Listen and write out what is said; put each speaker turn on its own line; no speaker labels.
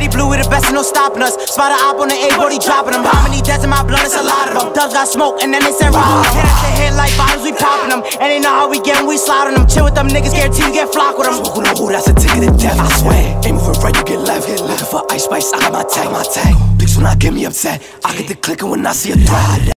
already blue, we the best and no stopping us. Spot a op on the A-40 dropping them. How many deaths in my blood? It's a lot of them. Thugs got smoke and then they said rob. Hit us the head like bottles, we popping them. And they know how we get 'em, we slaughtering them. Chill with them niggas, guarantee you get flock with them.
Smoking on who, that's a ticket to death, I swear. Aim for right, you get left. Looking for ice spice, I got my tag. Please do not get me upset. I get the clicking when I see a threat.